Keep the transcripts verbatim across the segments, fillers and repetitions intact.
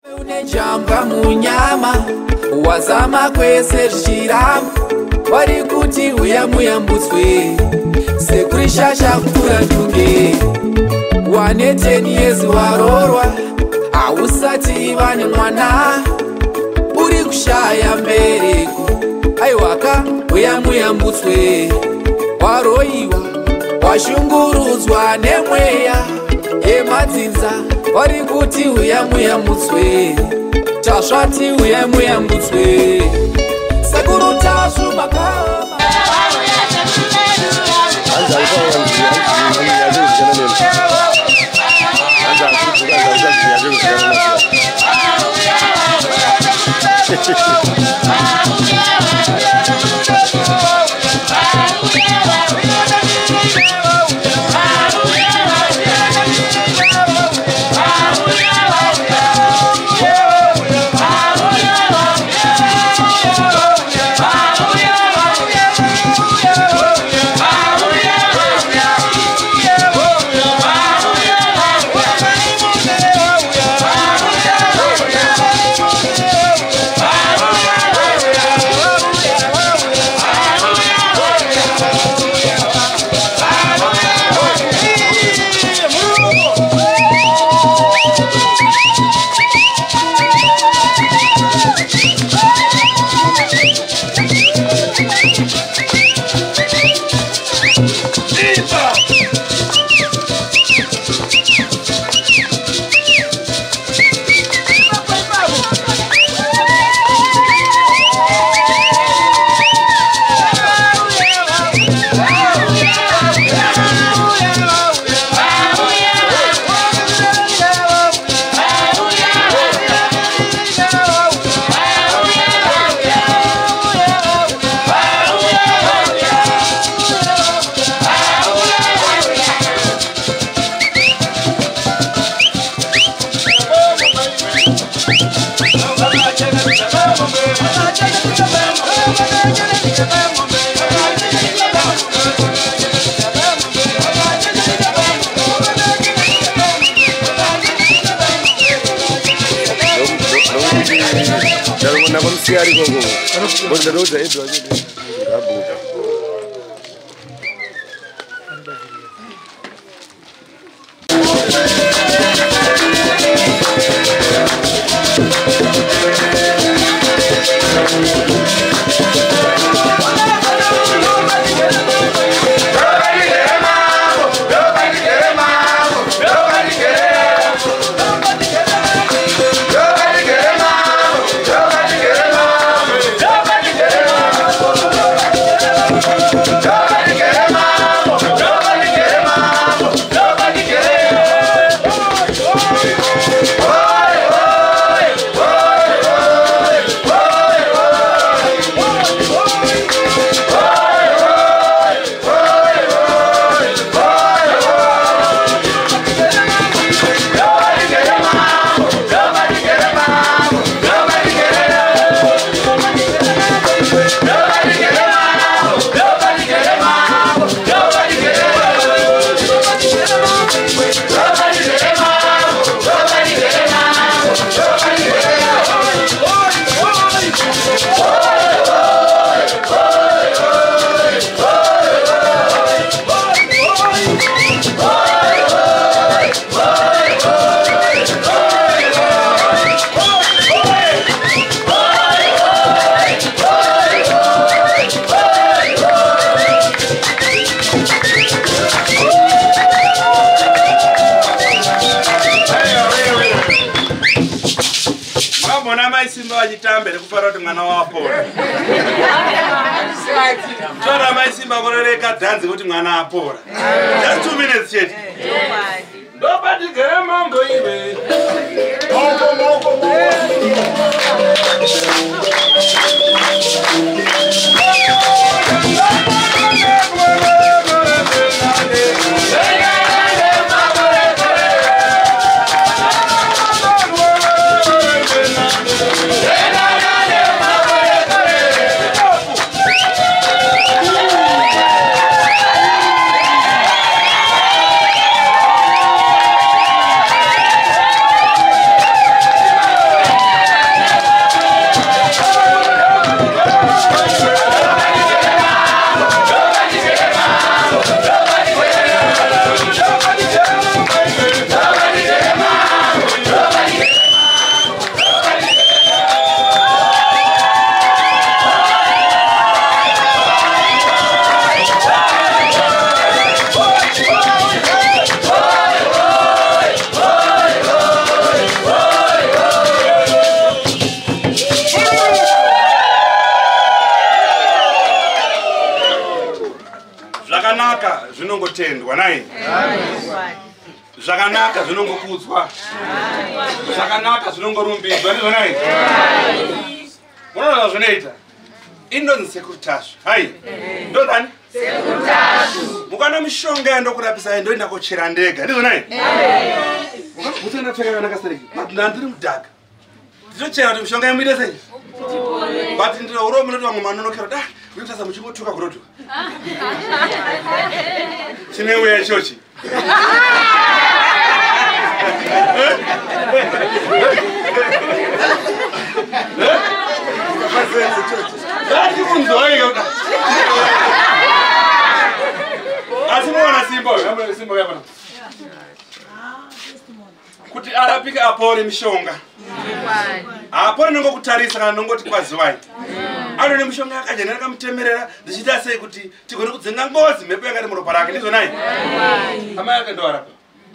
Unejamba munyama wazama kwese zvichiramba wari kuti uya muyambutswe Sekuru shasha kukura ntunge wane teni yezi warorwa hausati vane mwana uri kushaya mbereko aiwaka uya muyambutswe waroiwa washungurudzwa nemweya yemadzinza wari kuti uya muyambutswe tasvati uya muyambutswe Sekuru Tasvu makama VaSimba vachitambe nekufara kuti mwana waapora. Tora VaSimba kororeka dhanzi kuti mwana apora. Just two minutes chete. Nobody gere mambo iwe. Mambo mambo mambo. zvakanaka zvinongotendwa nai zvakanaka zvinongokudzwa zvakanaka zvinongorumbidzwa ndizvo nai munoona zvinoita indonzi Sekuru Tasvu hai ndodani mukana mishonga yandokurapisa ndoenda kochera ndega ndizvo nai mukakuta ndapfeka kanaka sereki but ndandiri mudhaka ndizochera kuti mishonga yamuite sei but ndiro uromi noti vamwe manonokero da unotarisa muchingotuka kurotuka chineuya ichochi asi muona simba simba yapana kuti arapike Apora mishonga Apora nongokutarisa kana nongoti kwazivai anone mishonga yakajenera kamutemerera ndichita sei kuti tigone kudzenga ngozi mhepo yakati muropa rake ndizvo nai amai ake ndoarapa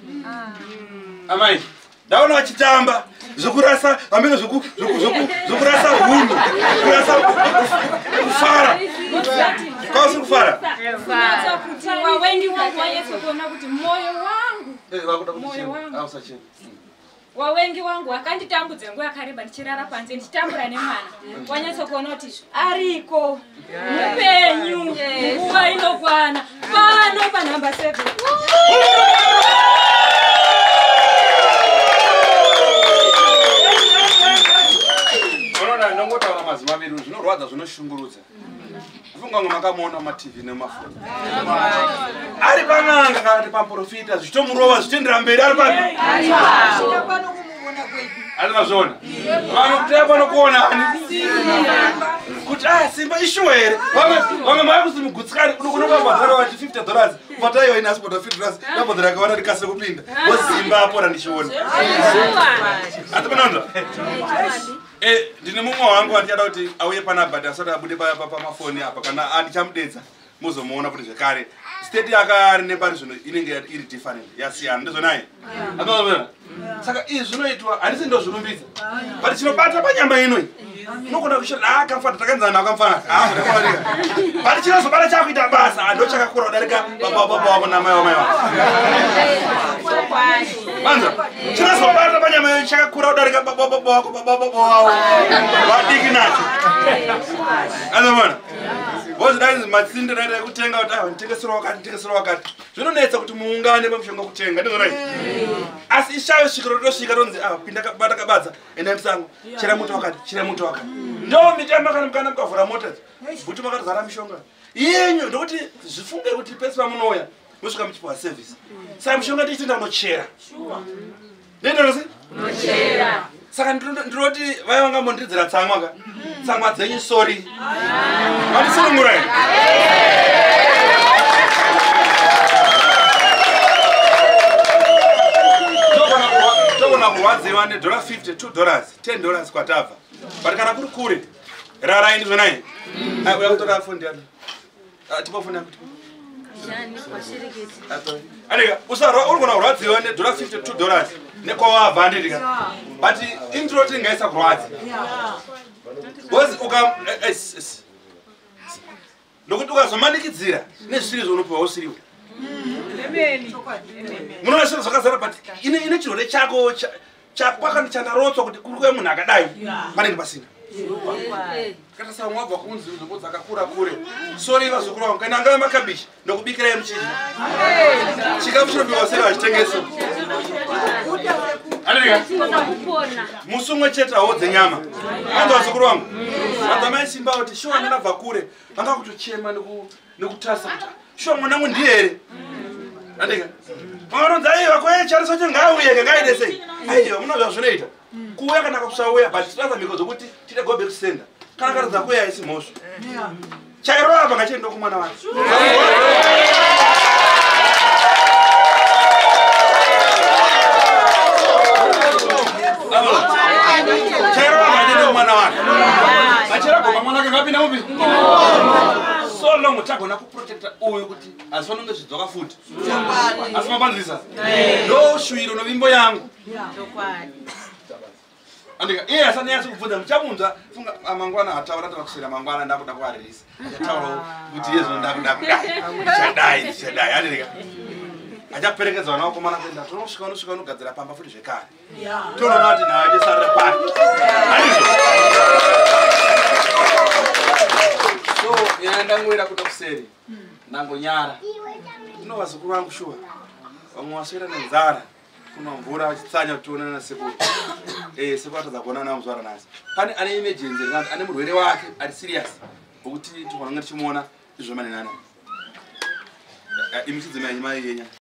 amai ndaona vachitamba zvokurasa vamene zvokurasa hunhu kurasa kufara kwausi kufara wawengi wangu wanyatsokuona kuti moyo wangu moyo wangu wawengi wangu akanditambudza nguva yakareba ndichirara panze ndichitambura nemwana wanyatsokuona kuti ariko mupenyu nguva inokwana pano panhamba seven unoona ndongotaura mazima maviri zvinorwadza zvinoshungurudza kufunga ngo makamuona matv nemafoni ari pan'anga kana kuti paprofita zvitomurova zvitendera mberi ari papi ari mazvona vanokutaya panokuonani kuti a simba ishuwa here vamwe maya kusimugutsikani unokubabhadhara vati fifty dollars pataiwa ine asipota fifty dollars nabhadhara akawana ndikase kupinda VaSimba Apora ndichiona ati panonza Eh, ndine mumwe wangu wandichada kuti auye pana but asati abude pamafoni apa kana andichamudedza muzomuona kuti zvekare state yakari nepari zvino inenge iri different yasiyana ndizvo naye anoona saka izvi zvinoitwa handisi ndozvirumbidza but chinobata panyama inoi unogona kushora akamfana takanzana akamfana but chinozobata chakuita basa ndo chakakura kudarika baba wako namai wamai wako manza chinozobata panyama inoi chakakura kudarika baba wako baba wako vadiki nacho anoona vozvidai matsinde daita ekutenga kuti ah nditengesera wakati nditengesera wakati zvinonetsa kuti muungane pamushonga kutenga ndizvo nai asi ishayo svikiro rotosvika ronzi ah pinda kabata kabadza enda musango chera muto wakati chera muto wakati ndo mitemba kana mukana mukavhura mota kuti makadzara mishonga yenyu ndokuti zvifunge kuti pesi pamunouya musvika muchipiwa service saka mishonga tichitenda unochera ndendonose unochera saka ndinoti vai vanga mondidzira tsamwa ka tsamwa dzenyu sorry vandisunungurai togona kurwadziwa nedollar fifty two dollars ten dollars kwatabva but kana kuri kure rarai ndizvo nai uya kutora fondi yado tipa fondi yangu Anika, usarwa urikona kurwadziwa nedollar fifty two dollars nekwawabva andidika but introti ngaisa kurwadzi bozi uka nokuti ukazomanikidzira nezvisiri zvounopiwa usiriwe munoona zvinhu zvakazara but ine chirwere chako chakwakani chandarotswa kuti kuri kuve munhu akadai panenge pasina kata saka mwabva kunzi nzvimbo dzakakura kure sori vazukuru vangu kaina angave makabichi ndokubikirai muchidya chikafu chinopiwa sei vachitengeso anika musi umwe chete hawo dzenyama anzi vazukuru vangu adzamai simba kuti shuwa ndinabva kure vanga kutochema nekutarisa kuti shuwa mwanangu ndiye here andika vanganonzi aiwa kwechariso chengauye ngaide sei aiwa munozva zvinoita kuuya kana kusauya but tinoza mhiko dzokuti tite go back to sender kana karadza kuya haisi mhosva chairova apa ngachiendo kumwana wacho chairova ngachiendo kumwana wacho achiragoma mwana wake ngapinda mupi so long utagona kuprotecta uyu kuti asifanonge zvidzoka futi asi mapanzisa ndo shwiro novimbo yangu andika iye asanyatsa kubvunza muchamunza funga amangwana ataura takusira mangwana ndakuda kuarerisa ataura kuti yezo ndakuda kudai chadai chadai andika achaperekedza vana vakomana kuenda tonosvika unosvika unogadzira pamba futi zvekare tonoona kuti nawo achisarira pari so yana ndangoira kuda kuseri ndangonyara ndinova sekuru vangu shuwa vamwe vaswera nenzara kuna mvura vachitsanya kutionana nasekuru eh sekuru atadza kuonana namuzvara nhasi pane ane emergency rinati ane murwere wake ari serious wokuti tikonanga tichimuona izvomanenana imichidzimai nyimai yenya